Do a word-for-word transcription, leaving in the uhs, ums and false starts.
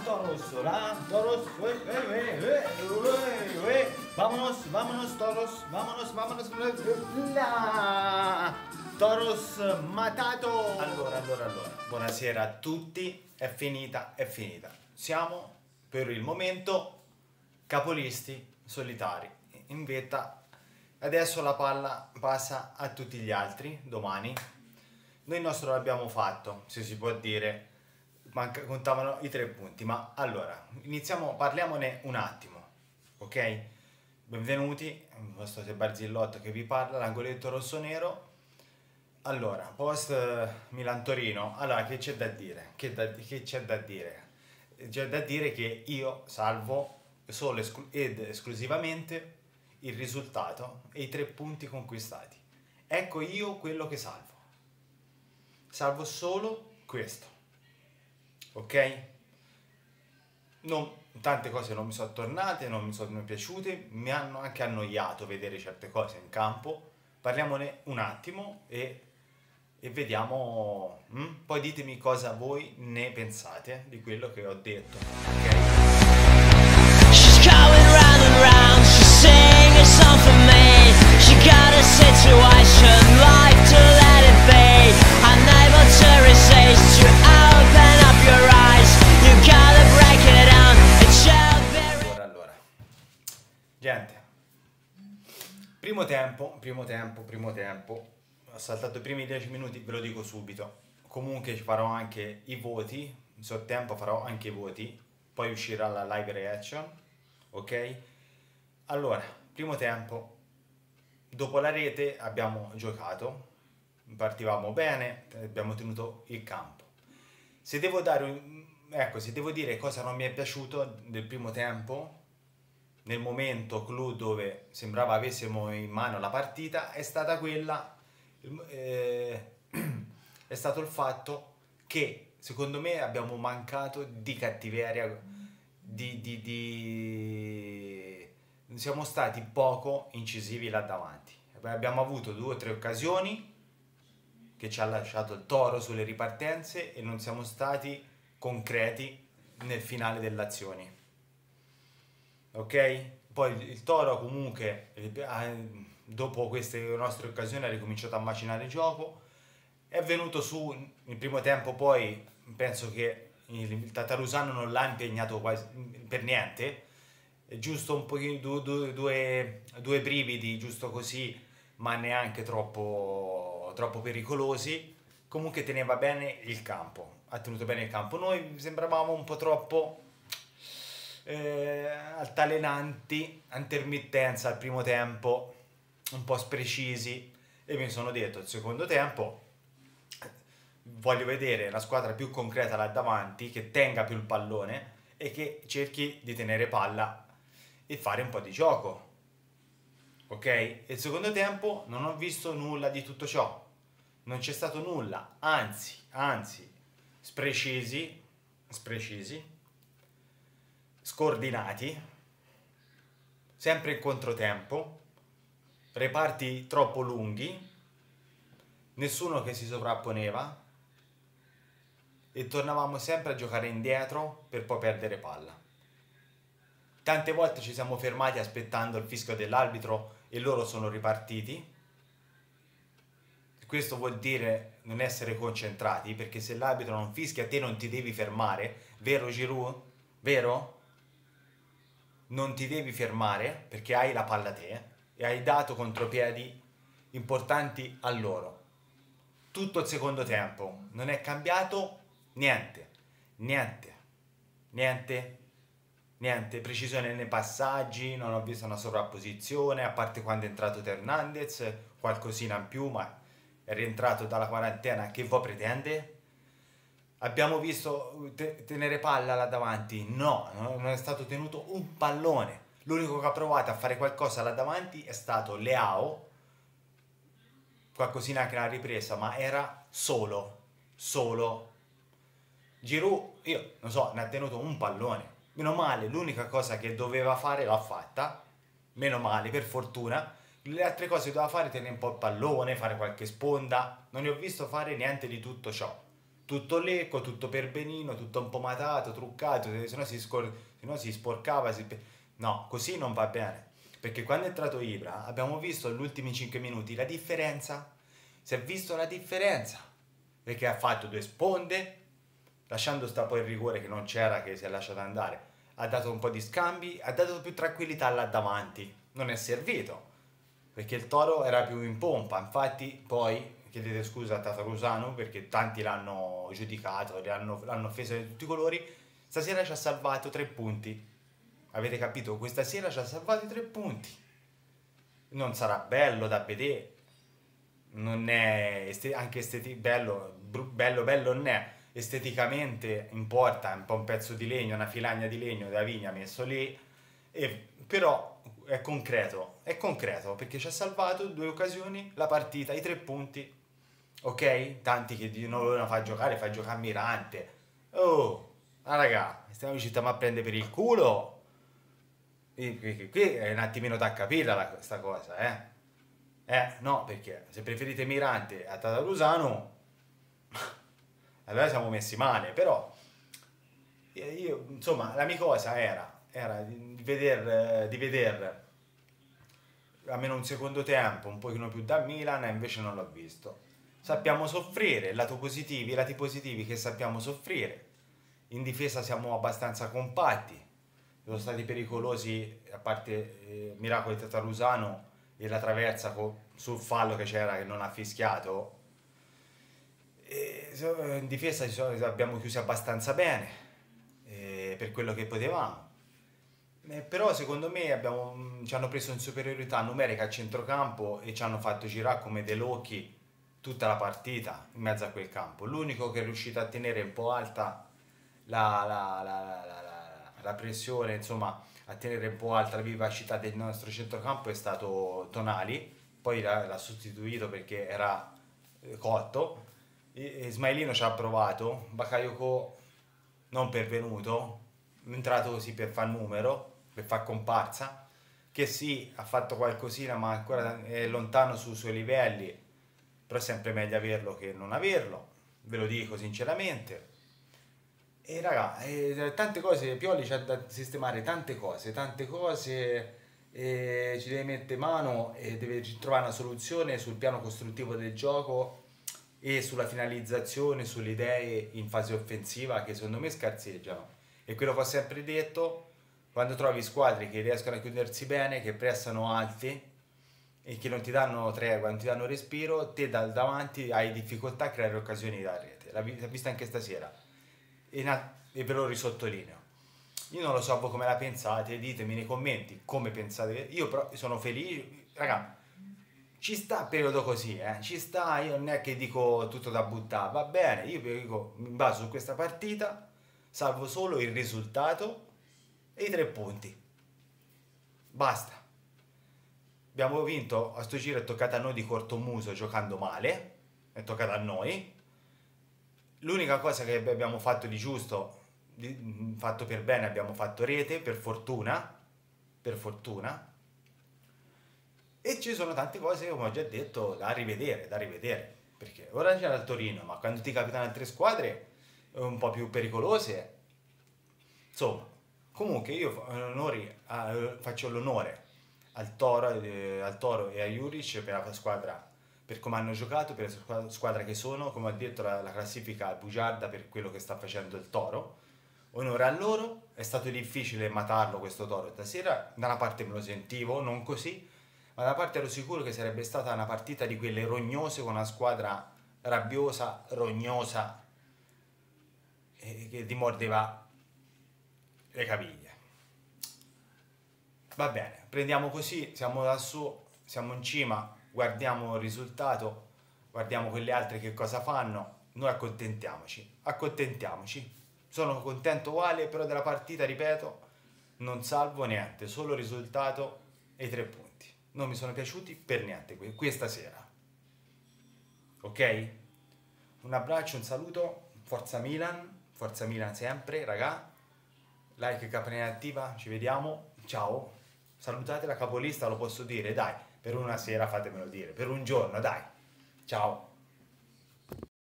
toros, la, toros, eh, eh, eh, eh, eh, vámonos, vámonos, toros, vámonos, vámonos, la, toros, matato. Allora, allora, allora, buonasera a tutti, è finita, è finita. Siamo, per il momento, capolisti solitari, in vetta. Adesso la palla passa a tutti gli altri, domani. Noi il nostro l'abbiamo fatto, se si può dire. Manca, contavano i tre punti, ma allora iniziamo, parliamone un attimo, ok? Benvenuti, questo è Barzillotto che vi parla, l'angoletto rosso-nero. Allora, post Milan-Torino, allora che c'è da dire? Che, da, che c'è da dire? C'è da dire che io salvo solo esclu- ed esclusivamente il risultato e i tre punti conquistati. Ecco io quello che salvo. Salvo solo questo. Ok? Non, tante cose non mi sono tornate, non mi sono piaciute, mi hanno anche annoiato vedere certe cose in campo. Parliamone un attimo e, e vediamo. Hm? Poi ditemi cosa voi ne pensate di quello che ho detto. Ok? She's going round and round, she's singing a song for me. She got a situation, like to let it be. Unable to resist, you open up your eyes. You gotta break it down, it's your Allora, allora. Gente, primo tempo, primo tempo, primo tempo. Ho saltato i primi dieci minuti, ve lo dico subito. Comunque ci farò anche i voti, in sottempo farò anche i voti. Poi uscirà la live reaction, ok? Allora, primo tempo, dopo la rete abbiamo giocato, partivamo bene, abbiamo tenuto il campo. Se devo dare un, ecco, se devo dire cosa non mi è piaciuto del primo tempo, nel momento clou dove sembrava avessimo in mano la partita, è stata quella, eh, è stato il fatto che secondo me abbiamo mancato di cattiveria, di, di, di... siamo stati poco incisivi là davanti. Abbiamo avuto due o tre occasioni che ci ha lasciato il toro sulle ripartenze e non siamo stati concreti nel finale delle azioni. Ok? Poi il toro comunque dopo queste nostre occasioni ha ricominciato a macinare il gioco, è venuto su nel primo tempo, poi penso che il Tatarusano non l'ha impegnato quasi per niente, è giusto un pochino due, due, due, due brividi giusto così, ma neanche troppo, troppo pericolosi. Comunque teneva bene il campo, ha tenuto bene il campo. Noi sembravamo un po' troppo eh, altalenanti, a intermittenza al primo tempo, un po' sprecisi, e mi sono detto il secondo tempo voglio vedere la squadra più concreta là davanti, che tenga più il pallone e che cerchi di tenere palla e fare un po' di gioco. Ok? E il secondo tempo non ho visto nulla di tutto ciò, non c'è stato nulla, anzi, anzi, sprecisi, sprecisi, scordinati, sempre in controtempo, reparti troppo lunghi, nessuno che si sovrapponeva e tornavamo sempre a giocare indietro per poi perdere palla. Tante volte ci siamo fermati aspettando il fischio dell'arbitro e loro sono ripartiti. Questo vuol dire non essere concentrati, perché se l'arbitro non fischia te non ti devi fermare, vero Giroud? Vero? Non ti devi fermare perché hai la palla te e hai dato contropiedi importanti a loro. Tutto il secondo tempo non è cambiato niente, niente, niente. Niente, precisione nei passaggi, non ho visto una sovrapposizione, a parte quando è entrato Hernandez, qualcosina in più, ma è rientrato dalla quarantena, che voi pretende? Abbiamo visto te- tenere palla là davanti? No, non è stato tenuto un pallone. L'unico che ha provato a fare qualcosa là davanti è stato Leao, qualcosina anche nella ripresa, ma era solo, solo. Giroud, io non so, ne ha tenuto un pallone. Meno male, l'unica cosa che doveva fare l'ha fatta, meno male, per fortuna. Le altre cose che doveva fare, tenere un po' il pallone, fare qualche sponda, non ne ho visto fare niente di tutto ciò. tutto lecco, tutto per benino, tutto un po' matato, truccato, se no si, scor- se no si sporcava. Si... No, così non va bene. Perché quando è entrato Ibra abbiamo visto negli ultimi cinque minuti la differenza. Si è visto la differenza. Perché ha fatto due sponde, lasciando sta poi il rigore che non c'era, che si è lasciato andare. Ha dato un po' di scambi, ha dato più tranquillità là davanti. Non è servito. Perché il Toro era più in pompa. Infatti poi chiedete scusa a Tatarusano perché tanti l'hanno giudicato, l'hanno, l'hanno offeso di tutti i colori. Stasera ci ha salvato tre punti. Avete capito? Questa sera ci ha salvato i tre punti. Non sarà bello da vedere. Non è este- anche esteti- bello, bru- bello, bello non è. Esteticamente importa un po' un pezzo di legno, una filagna di legno da vigna messo lì. E, però è concreto. È concreto perché ci ha salvato due occasioni la partita, i tre punti. Ok? Tanti che dicono non lo fa giocare, fa giocare Mirante. Oh, ah, raga, stiamo riuscendo a prendere per il culo. Qui, qui- qui è un attimino da capirla la- questa cosa, eh? Eh, no, perché se preferite Mirante a Tatarusano, allora siamo messi male, però io, io, insomma, la mia cosa era, era di, di veder, di veder almeno un secondo tempo un pochino più da Milan e invece non l'ho visto. Sappiamo soffrire, lato positivi, lati positivi che sappiamo soffrire. In difesa siamo abbastanza compatti. Sono stati pericolosi, a parte eh, Miracolo di Tatarusano e la traversa co- sul fallo che c'era che non ha fischiato. E, so- in difesa ci sono- abbiamo chiuso abbastanza bene eh, per quello che potevamo. Eh, però secondo me abbiamo, mh, ci hanno preso in superiorità numerica a centrocampo e ci hanno fatto girare come dei locchi tutta la partita in mezzo a quel campo. L'unico che è riuscito a tenere un po' alta la, la- la- la- la- la- la pressione, insomma, a tenere un po' alta la vivacità del nostro centrocampo è stato Tonali, poi l'ha, l'ha sostituito perché era eh, cotto. E, e Smailino ci ha provato, Bakayoko non pervenuto, è entrato così per far numero, per far comparsa, che sì, ha fatto qualcosina ma ancora è lontano sui suoi livelli, però è sempre meglio averlo che non averlo, ve lo dico sinceramente. E raga, eh, tante cose, Pioli c'ha da sistemare tante cose, tante cose, e ci deve mettere mano e deve trovare una soluzione sul piano costruttivo del gioco e sulla finalizzazione, sulle idee in fase offensiva che secondo me scarseggiano. E quello che ho sempre detto, quando trovi squadre che riescono a chiudersi bene, che pressano alti e che non ti danno tregua, non ti danno respiro, te dal davanti hai difficoltà a creare occasioni da rete. L'ha vi- l'ha vista anche stasera. E, na- e ve lo risottolineo. Io non lo so voi come la pensate, ditemi nei commenti come pensate. Io però sono felice, raga, ci sta il periodo così, eh? Ci sta, io non è che dico tutto da buttare, va bene, io dico, mi baso su questa partita, salvo solo il risultato e i tre punti. Basta. Abbiamo vinto, a sto giro è toccata a noi di cortomuso giocando male, è toccata a noi. L'unica cosa che abbiamo fatto di giusto, di- fatto per bene, abbiamo fatto rete, per fortuna, per fortuna. E ci sono tante cose, come ho già detto, da rivedere, da rivedere. Perché ora c'era il Torino, ma quando ti capitano altre squadre eh, un po' più pericolose, insomma, comunque io fa- onori a- faccio l'onore al Toro, eh, al Toro e a Juric per la squadra, per come hanno giocato, per la squa- squadra che sono, come ho detto la, la classifica è bugiarda per quello che sta facendo il Toro. Onore a loro, è stato difficile matarlo questo Toro stasera, da una parte me lo sentivo, non così, ma da una parte ero sicuro che sarebbe stata una partita di quelle rognose con una squadra rabbiosa, rognosa e che ti mordeva le caviglie. Va bene, prendiamo così, siamo lassù, siamo in cima, guardiamo il risultato, guardiamo quelle altre che cosa fanno, noi accontentiamoci, accontentiamoci. Sono contento uguale, però della partita, ripeto, non salvo niente, solo il risultato e i tre punti. Non mi sono piaciuti per niente que- questa sera. Ok? Un abbraccio, un saluto, forza Milan, forza Milan sempre, raga. Like, campanella attiva, ci vediamo, ciao. Salutate la capolista, lo posso dire, dai, per una sera fatemelo dire, per un giorno, dai. Ciao.